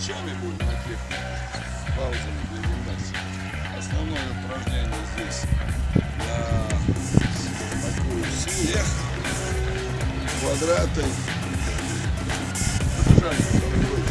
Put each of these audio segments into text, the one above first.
плечами будем отряхивать, с паузами для гимнастики. Основное упражнение здесь на такую смех, квадраты. Побежали.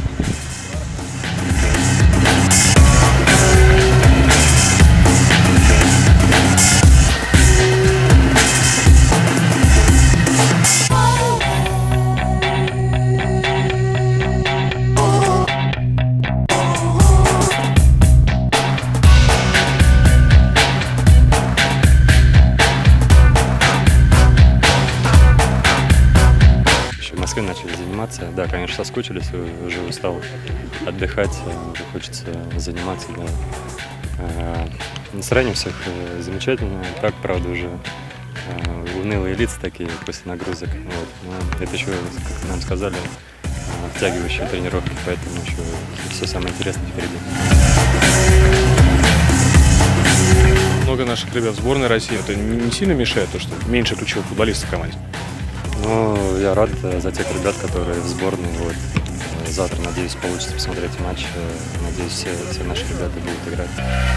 В Москве начали заниматься. Да, конечно, соскучились, уже устал отдыхать, уже хочется заниматься. Да. Настроение у всех замечательное. Так, правда, уже унылые лица такие после нагрузок. Вот. Но это еще, как нам сказали, втягивающие тренировки, поэтому еще все самое интересное впереди. Много наших ребят в сборной России. Это не сильно мешает, то, что меньше ключевых футболистов в команде? Ну, я рад за тех ребят, которые в сборной. Вот. Завтра, надеюсь, получится посмотреть матч. Надеюсь, все наши ребята будут играть.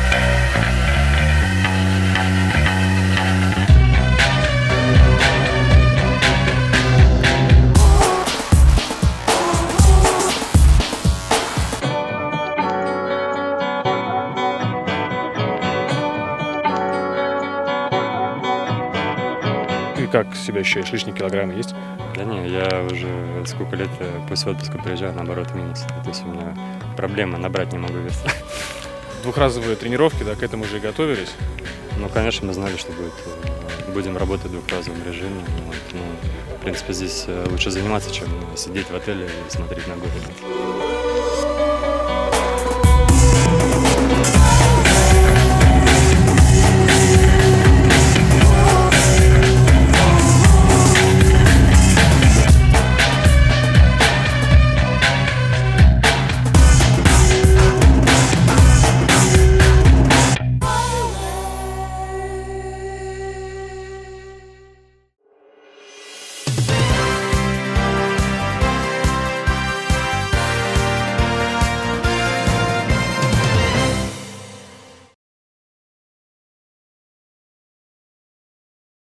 Ты как себя ощущаешь? Лишние килограммы есть? Да не, я уже сколько лет после отпуска приезжаю, наоборот, минус. То есть у меня проблема, набрать не могу вес. Двухразовые тренировки, да, к этому уже и готовились? Ну, конечно, мы знали, что будем работать в двухразовом режиме. Вот. Ну, в принципе, здесь лучше заниматься, чем сидеть в отеле и смотреть на город.